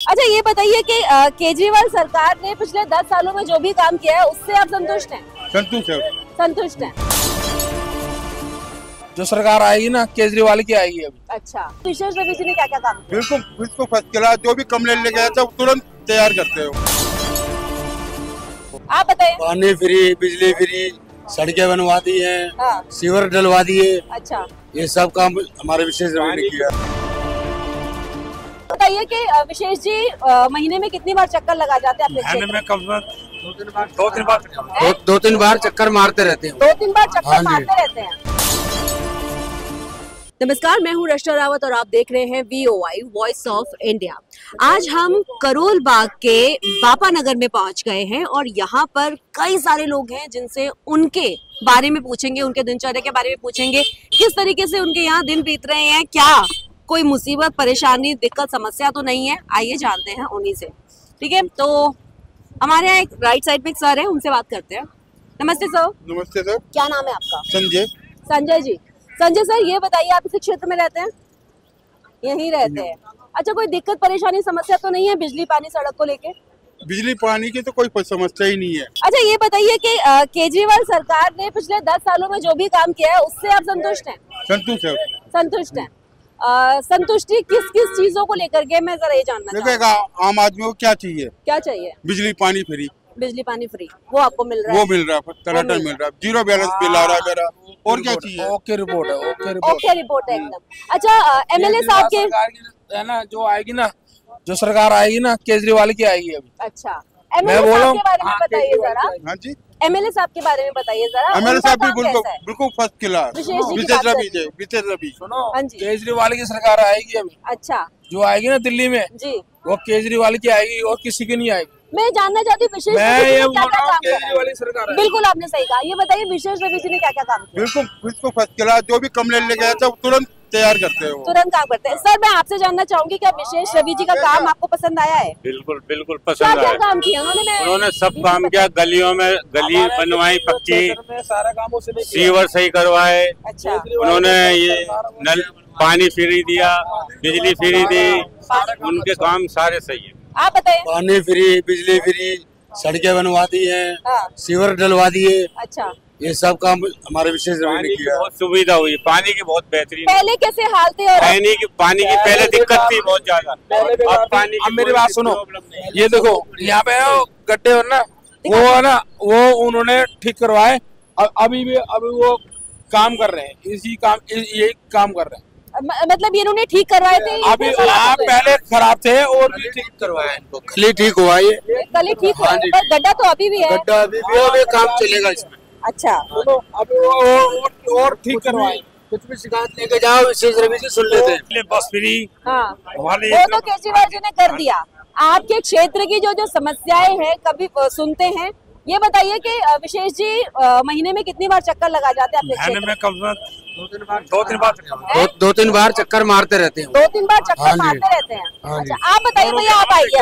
अच्छा ये बताइए कि केजरीवाल सरकार ने पिछले 10 सालों में जो भी काम किया है उससे आप संतुष्ट हैं? संतुष्ट है। संतुष्ट हैं। जो सरकार आएगी ना केजरीवाल की आएगी अभी। अच्छा, विशेष रवि जी ने क्या क्या काम किया? बिल्कुल बिल्कुल फर्स्ट क्लास, जो भी कंप्लेंट लेके आया था तुरंत तैयार करते हो। आप बताइए। पानी फ्री, बिजली फ्री, सड़कें बनवा दी है, हाँ। सीवर डलवा दिए, अच्छा ये सब काम हमारे विशेष रवि ने किया। बताइए कि विशेष जी महीने में कितनी बार चक्कर लगा जाते हैं अपने क्षेत्र में? कम से कम 2-3 बार चक्कर मारते रहते हैं। 2-3 बार चक्कर हाँ जी। मारते रहते हैं। नमस्कार, मैं हूँ रक्षा रावत और आप देख रहे हैं VOI वॉइस ऑफ इंडिया। आज हम करोल बाग के बापा नगर में पहुंच गए हैं और यहाँ पर कई सारे लोग हैं जिनसे उनके बारे में पूछेंगे, उनके दिनचर्या के बारे में पूछेंगे, किस तरीके से उनके यहाँ दिन बीत रहे हैं, क्या कोई मुसीबत, परेशानी, दिक्कत, समस्या तो नहीं है। आइए जानते हैं उन्हीं से। ठीक है, तो हमारे यहाँ एक राइट साइड में एक सर है, उनसे बात करते हैं। नमस्ते सर। नमस्ते सर। क्या नाम है आपका? संजय। संजय जी। संजय सर, ये बताइए आप इस क्षेत्र में रहते हैं? यहीं रहते हैं। अच्छा, कोई दिक्कत, परेशानी, समस्या तो नहीं है बिजली, पानी, सड़क को लेके? बिजली पानी की तो कोई समस्या ही नहीं है। अच्छा ये बताइए कि केजरीवाल सरकार ने पिछले 10 सालों में जो भी काम किया है उससे आप संतुष्ट हैं? संतुष्ट है। संतुष्ट हैं। संतुष्टि किस किस चीजों को लेकर के, मैं जरा ये जानना चाहूँ। देखिएगा आम आदमी को क्या चाहिए? क्या चाहिए? बिजली पानी फ्री। बिजली पानी फ्री, वो आपको मिल रहा है? वो मिल रहा है, टनाटन मिल रहा है, जीरो बैलेंस बिल आ रहा है मेरा। और क्या चाहिए? ओके रिपोर्ट है, ओके रिपोर्ट है एकदम। अच्छा MLA साहब के है ना, जो आएगी ना, जो सरकार आएगी ना केजरीवाल की आएगी अभी। अच्छा मैं MLA बोल रहा साहब हूँ, के बारे में हाँ, बताइए जरा। हाँ जी। MLA साहब के बारे में बताइए जरा। MLA उनका साहब भी काम बिल्कुल कैसा है? बिल्कुल फर्स्ट क्लास। विशेष जी की विशेष बात रवि करिए। विशेष रवि। सुनो, हाँ जी। केजरीवाल की सरकार आएगी अभी। अच्छा जो आएगी ना दिल्ली में, जी, वो केजरीवाल की आएगी और किसी की नहीं आएगी। मैं जानना चाहती हूँ विशेष मैं रवि जी ये ने बोल क्या रहा क्या हूँ काम किया? केजरीवाल की सरकार है। बिल्कुल आपने सही कहा। ये बताइए विशेष रवि जी ने क्या क्या काम किया? बिल्कुल बिल्कुल फर्स्ट क्लास, जो भी कंप्लेंट लेके आया था तुरंत तैयार करते हो। तुरंत काम करते हैं। सर मैं आपसे जानना चाहूंगी, क्या विशेष रवि जी का काम आपको पसंद आया है? बिल्कुल बिल्कुल क्या पसंद क्या आया। काम किया उन्होंने? उन्होंने सब काम किया, गलियों में गली बनवाई पक्की, सारा काम उसने किया। सीवर सही करवाए, अच्छा उन्होंने ये नल पानी फ्री दिया, बिजली फ्री दी, उनके काम सारे सही है। आप बताइए। पानी फ्री, बिजली फ्री, सड़कें बनवा दी है, हाँ। सीवर डलवा दिए, अच्छा, ये सब काम हमारे विशेष रवि पानी ने की किया। बहुत सुविधा हुई, पानी की बहुत बेहतरीन। पहले कैसे हाल थे और पानी की पहले दिक्कत थी बहुत ज्यादा, अब पानी की अब मेरी कोई बात सुनो, प्रॉब्लम नहीं है। ये देखो यहाँ पे है वो गड्ढे और ना, वो है ना, वो उन्होंने ठीक करवाए। अभी वो काम कर रहे हैं, यही काम कर रहे हैं। मतलब ये इन्होंने ठीक करवाए थे? अभी इतने साल आप हो गए। पहले खराब थे और भी ठीक करवाए इनको। गली ठीक हुआ ये, गली ठीक हुआ हाँ है, जी। पर गड्ढा तो अभी भी है। गड्ढा अभी भी है, अभी काम चलेगा इसमें। अच्छा, सुनो, अभी वो और ठीक करवाए। कुछ भी शिकायत लेके जाओ, विशेष रवि से सुन लेते हैं। बस फ्री हाँ वाले वो तो केजरीवाल जी ने कर दिया। आपके क्षेत्र की जो समस्याएं हैं कभी सुनते हैं? ये बताइए कि विशेष जी महीने में कितनी बार चक्कर लगा जाते हैं अपने क्षेत्र में? कम से कम 2-3 बार। 2-3 बार चक्कर मारते रहते हैं। 2-3 बार चक्कर हाँ जी। मारते रहते हैं। हाँ जी। अच्छा आप बताइए भैया, आप आइए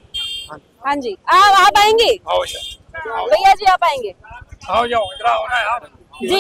हाँ जी, आप आएंगे भैया जी, आप आएंगे आओ जाओ, इधर आओ ना यार। जी।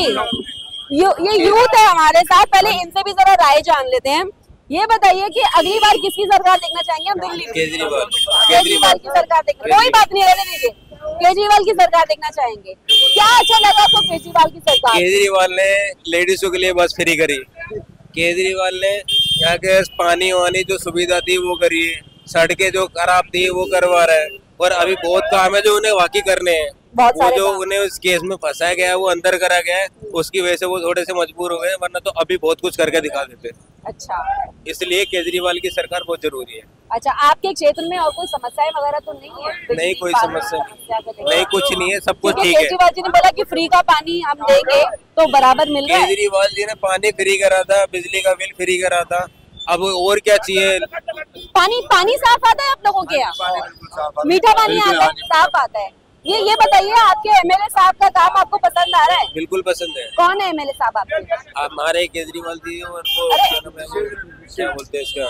ये यूथ है हमारे साथ, पहले इनसे भी जरा राय जान लेते हैं। ये बताइए कि अगली बार किसकी सरकार देखना चाहेंगे हम दिल्ली में? केजरीवाल की सरकार देखना। कोई बात नहीं, रहने दीजिए। केजरीवाल की सरकार देखना चाहेंगे। क्या अच्छा लगा आपको केजरीवाल की सरकार? केजरीवाल ने लेडीजों के लिए बस फ्री करी, केजरीवाल ने यहाँ के पानी वानी जो सुविधा थी वो करी है, सड़कें जो खराब थी वो करवा रहा है, और अभी बहुत काम है जो उन्हें वाकई करने हैं। बहुत वो सारे जो काम। उन्हें उस केस में फंसाया गया है, वो अंदर करा गया है, उसकी वजह से वो थोड़े से मजबूर हो गए, वरना तो अभी बहुत कुछ करके दिखा देते। अच्छा इसलिए केजरीवाल की सरकार बहुत जरूरी है। अच्छा, आपके क्षेत्र में और कोई समस्याएं वगैरह तो नहीं है? नहीं, कोई पानी समस्या को लेकर? नहीं, कुछ नहीं है, सब कुछ क्योंकि ठीक है। केजरीवाल जी ने बोला कि फ्री का पानी हम देंगे तो बराबर मिल रहा है। केजरीवाल जी ने पानी फ्री करा था, बिजली का बिल फ्री करा था, अब और क्या चाहिए? पानी साफ आता है आप लोगों के यहाँ? मीठा पानी आता है, साफ आता है। ये बताइए, आपके MLA साहब का काम आपको पसंद आ रहा है? बिल्कुल पसंद है। कौन है MLA साहब आपके? हमारे केजरीवाल जी और वो क्या बोलते हैं इसका,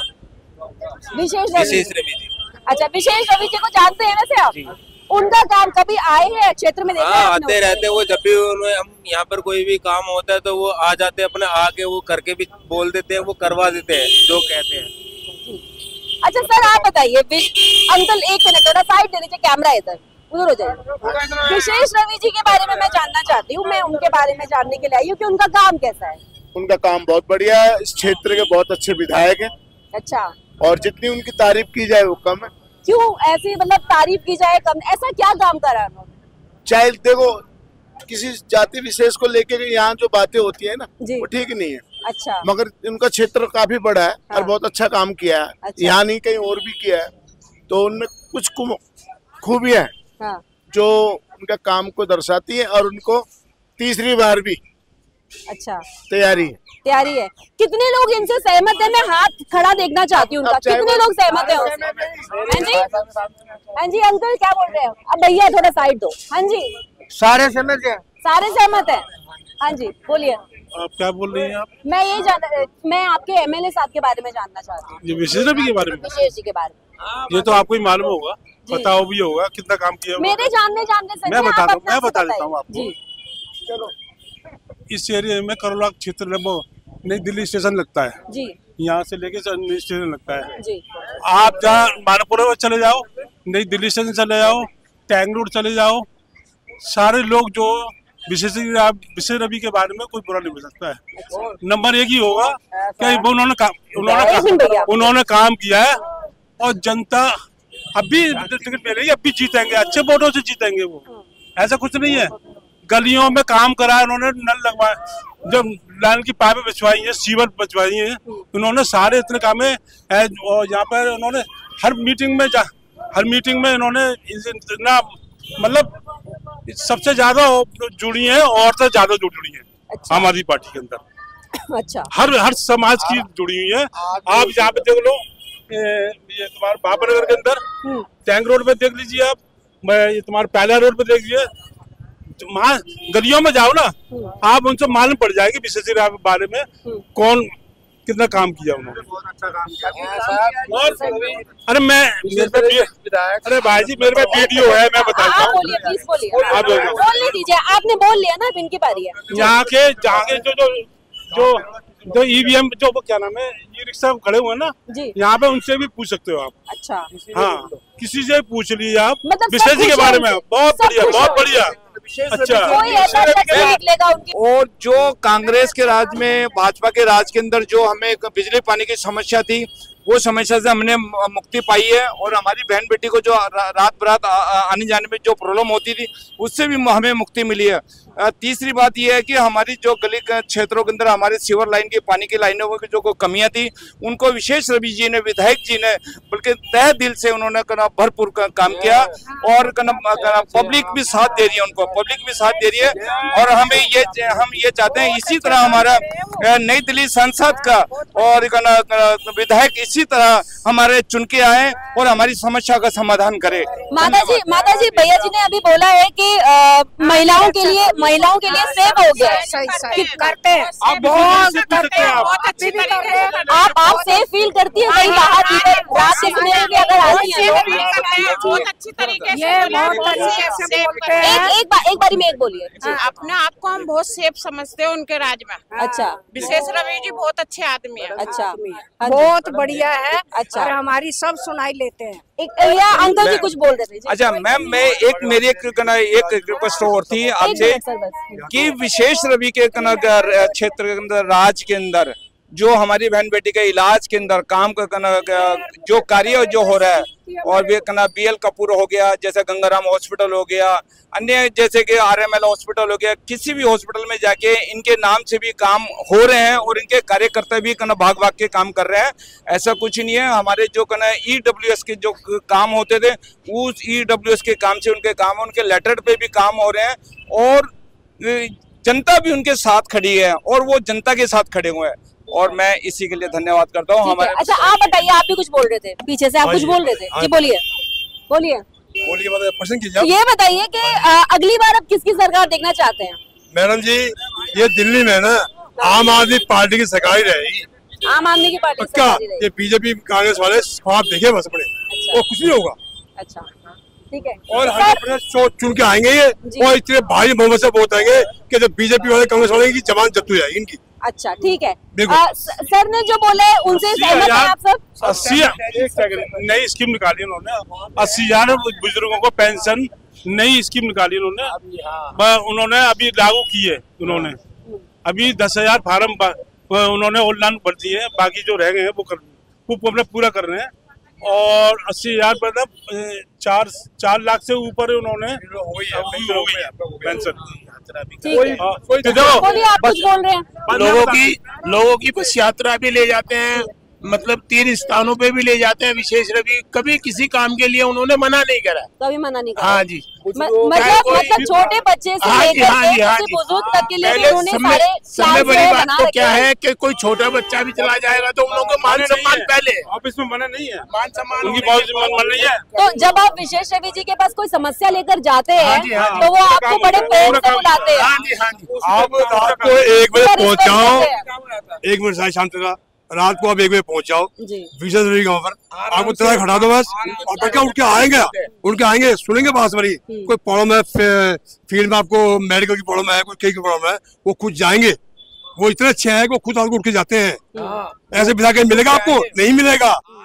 विशेष रवि। विशेष रवि जी। अच्छा, विशेष रवि जी को जानते हैं वैसे आप? उनका काम कभी आए हैं क्षेत्र में? देखा है हाँ, आपने? आते रहते हैं वो, जब भी उन्हें हम यहाँ पर कोई भी काम होता है तो वो आ जाते हैं, अपने आके वो करके भी बोल देते हैं, वो करवा देते हैं जो कहते हैं। अच्छा सर आप बताइए, अंकल एक मिनट थोड़ा साइड दे दीजिए, कैमरा इधर उधर हो जाए। विशेष रवि जी के बारे में मैं जानना चाहती हूँ, मैं उनके बारे में जानने के लिए आई हूँ कि उनका काम कैसा है। उनका काम बहुत बढ़िया है, इस क्षेत्र के बहुत अच्छे विधायक हैं। अच्छा, और जितनी उनकी तारीफ की जाए वो कम है। क्यों ऐसी मतलब तारीफ की जाए कम, ऐसा क्या काम करा उन्होंने? चाहे देखो किसी जाति विशेष को लेकर यहाँ जो बातें होती है ना जी। वो ठीक नहीं है। अच्छा, मगर उनका क्षेत्र काफी बड़ा है और बहुत अच्छा काम किया है। अच्छा। यहाँ नहीं कहीं और भी किया है, तो उनमें कुछ खूबियां हैं हाँ। जो उनका काम को दर्शाती है और उनको तीसरी बार भी अच्छा तैयारी है। कितने लोग इनसे सहमत है? मैं हाथ खड़ा देखना चाहती हूँ उनका, कितने लोग सहमत है उससे? हाँ जी, हाँ जी अंकल क्या बोल रहे हो? अब भैया थोड़ा साइड दो। हाँ जी, सारे सहमत हैं। सारे सहमत है। हाँ जी बोलिए। आप क्या बोल रही हैं आप? मैं आपके एमएलए साहब के बारे में जानना चाहती हूँ। ये विशेष रवि के बारे में? विशेष जी के बारे में। ये तो आपको ही मालूम होगा, पता हो भी होगा कितना काम किया। मेरे जानने से मैं बता आप देता हूँ आपको। जी। चलो। इस एरिया में करोला क्षेत्र में वो नई दिल्ली स्टेशन लगता है जी, यहाँ से लेके नई स्टेशन लगता है जी। आप जहाँ मानपुर चले जाओ, नई दिल्ली स्टेशन चले जाओ, टैंक रोड चले जाओ, सारे लोग जो विशेष रवि के बारे में कोई बुरा नहीं बोल सकता है। नंबर एक ही होगा कि उन्होंने काम किया है और जनता अभी टिकट मिल रही है, अभी जीतेंगे, अच्छे वोटों से जीतेंगे वो, ऐसा कुछ नहीं है। गलियों में काम करा उन्होंने, नल लगवाए, जो लाइन की पाइपें बिछवाई है, सीवर बिछवाई है, उन्होंने सारे इतने काम है। और यहाँ पर उन्होंने हर मीटिंग में इन्होंने इतना मतलब सबसे ज्यादा जुड़ी है, औरतें ज्यादा जुड़ी है। अच्छा। आम आदमी पार्टी के अंदर अच्छा, हर समाज की जुड़ी हुई है। आप यहाँ पे देख लो, ये तुम्हारे बाबा नगर के अंदर टैंक रोड पे देख लीजिए, आप ये तुम्हारे पहला रोड पे देख लीजिए, वहाँ गलियों में जाओ ना, आप उनसे मालूम पड़ जाएगी विशेष के बारे में कौन कितना काम किया उन्होंने। बहुत अच्छा काम किया। अरे अरे भाई जी मेरे पास वीडियो है, मैं बताता हूँ। बोलिए प्लीज बोलिए, बोलने दीजिए, आपने बोल लिया ना, अब इनकी बारी है। यहाँ के जो ईवीएम जो वो क्या नाम है, ई रिक्शा खड़े हुए ना, यहाँ पे उनसे भी पूछ सकते हो आप। अच्छा, हाँ किसी से पूछ लीजिए आप मतलब विशेष जी के बारे में। बहुत बढ़िया। अच्छा, कोई ऐसा निकलेगा उनकी। और जो कांग्रेस के राज में, भाजपा के राज के अंदर जो हमें बिजली पानी की समस्या थी, वो समस्या से हमने मुक्ति पाई है। और हमारी बहन बेटी को जो रात बरात आने जाने में जो प्रॉब्लम होती थी, उससे भी हमें मुक्ति मिली है। तीसरी बात यह है कि हमारी जो गली क्षेत्रों के अंदर हमारे सीवर लाइन की, पानी की लाइनों की जो कमियां थी, उनको विशेष रवि जी ने, विधायक जी ने, बल्कि तहे दिल से उन्होंने भरपूर काम किया। और पब्लिक भी साथ दे रही है, उनको पब्लिक भी साथ दे रही है। और हम ये चाहते हैं इसी तरह हमारा नई दिल्ली सांसद का और विधायक इसी तरह हमारे चुन के आए और हमारी समस्या का समाधान करे। माता जी भैया जी ने अभी बोला है कि महिलाओं के लिए सेव हो गया है, करते हैं आप सेफ फील करती है कहीं बाहर रात के समय में अगर आती है? बहुत अच्छी तरीके से एक बारी में एक बोलिए। अपने आप को हम बहुत सेफ समझते हैं उनके राज में। अच्छा, विशेष रवि जी बहुत अच्छे आदमी है। अच्छा, बहुत बढ़िया है। अच्छा, और हमारी सब सुनाई लेते हैं। या अंकल जी कुछ बोल रहे थे। अच्छा मैम, मेरी एक रिक्वेस्ट और थी आपसे कि विशेष रवि के क्षेत्र के अंदर, राज के अंदर जो हमारी बहन बेटी के इलाज के अंदर काम जो कार्य जो हो रहा है, और भी BL कपूर हो गया, जैसे गंगाराम हॉस्पिटल हो गया, अन्य जैसे कि RML हॉस्पिटल हो गया, किसी भी हॉस्पिटल में जाके इनके नाम से भी काम हो रहे हैं और इनके कार्यकर्ता भी भाग के काम कर रहे हैं। ऐसा कुछ नहीं है। हमारे जो EWS के जो काम होते थे, उस EWS के काम से उनके काम, उनके लेटर पे भी काम हो रहे हैं और जनता भी उनके साथ खड़ी है और वो जनता के साथ खड़े हुए हैं। और मैं इसी के लिए धन्यवाद करता हूँ हमारे। अच्छा आप बताइए, आप भी कुछ बोल रहे थे पीछे से, आप कुछ बोल रहे थे जी, बोलिए। प्रश्न कीजिए। ये बताइए कि अगली बार अब किसकी सरकार देखना चाहते हैं? मैडम जी, ये दिल्ली में ना आम आदमी पार्टी की सरकार रहेगी। आम आदमी की पार्टी पक्का। ये बीजेपी कांग्रेस वाले ख्वाब देखे बस अपने, वो कुछ नहीं होगा। अच्छा ठीक है। और हम अपने चुन के आएंगे ये, और इतने भारी बहुमत से वोट आएंगे कि जब बीजेपी वाले कांग्रेस वाले की जबान जब्त हो जाएगी इनकी। अच्छा ठीक है। सर ने जो बोले उनसे सहमत हैं आप सब? 80 नई स्कीम निकाली उन्होंने, 80,000 बुजुर्गों को पेंशन नई स्कीम निकाली उन्होंने अभी लागू की है। उन्होंने अभी 10,000 फार्म उन्होंने ऑनलाइन भर दिए हैं, बाकी जो रह गए हैं वो पूरा कर रहे हैं। और 80,000 मतलब 4 लाख से ऊपर उन्होंने हो गई है पेंशन। आप कुछ बोल रहे हैं? लोगों की बस यात्रा भी ले जाते हैं, मतलब 3 स्थानों पे भी ले जाते हैं विशेष रवि। कभी किसी काम के लिए उन्होंने मना नहीं करा, कभी मना नहीं करा। हाँ जी, मतलब छोटे बच्चे से लेकर बुजुर्ग तक के लिए उन्होंने सारे सबसे बड़ी बात तो क्या है कि कोई छोटा बच्चा भी चला जाएगा तो उन लोगों को मान सम्मान पहले। ऑफिस में मना नहीं है, मान सम्मान उनकी मन नहीं है। तो जब आप विशेष रवि जी के पास कोई समस्या लेकर जाते हैं तो वो आपको बड़े प्रेम से बुलाते हैं। हाँ जी, हाँ जी। आप रात को 1 बजे पहुँच जाओ, 1 मिनट साढ़े शाम तक रात को आप 1 बजे पहुंच जाओ विशेष रवि गाँव पर, आपको ट्रक हटा दो बस, और बच्चा उठ के आएंगे सुनेंगे बात हमारी। कोई प्रॉब्लम है फील्ड में, आपको मेडिकल की प्रॉब्लम है, कोई की प्रॉब्लम है, वो खुद जाएंगे। वो इतने अच्छे हैं कि वो खुद आपको उठ के जाते हैं। ऐसे बिठा के मिलेगा आपको? नहीं मिलेगा।